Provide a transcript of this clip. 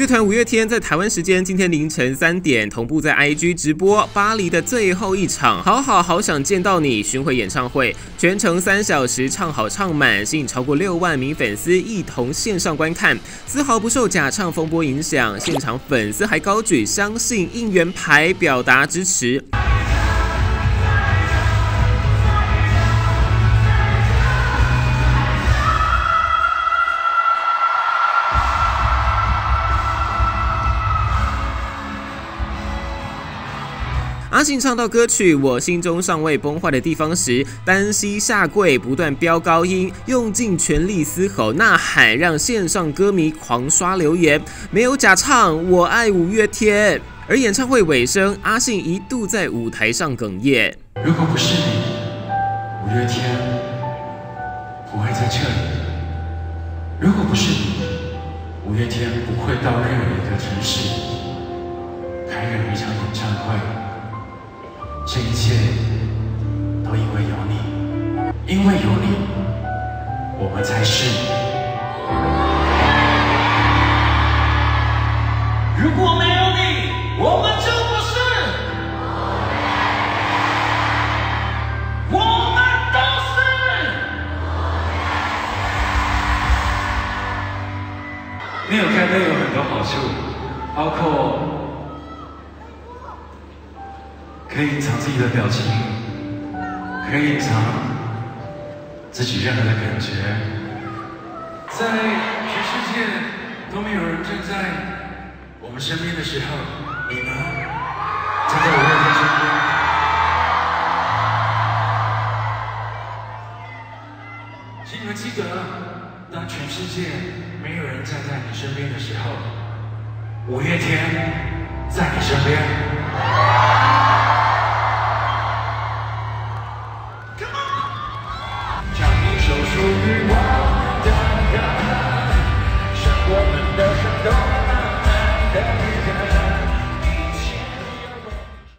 乐团五月天在台湾时间今天凌晨3点同步在 IG 直播巴黎的最后一场好想见到你巡回演唱会，全程3小时唱好唱满，吸引超过6万名粉丝一同线上观看，丝毫不受假唱风波影响。现场粉丝还高举相信应援牌表达支持。阿信唱到歌曲《我心中尚未崩坏的地方》时，单膝下跪，不断飙高音，用尽全力嘶吼呐喊，让线上歌迷狂刷留言。没有假唱，我爱五月天。而演唱会尾声，阿信一度在舞台上哽咽。 如果不是你，五月天不会在这里；如果不是你，五月天不会到任何一个城市开任何一场演唱会。这一切都因为有你，因为有你，我们才是。如果没有你，我们就不是。我们都是。没有开灯有很多好处，包括可以隐藏自己的表情，可以隐藏自己任何的感觉。在全世界都没有人站在我们身边的时候，你呢？站在五月天身边。请你们记得，当全世界没有人站在你身边的时候，五月天在你身边。唱一首属于我。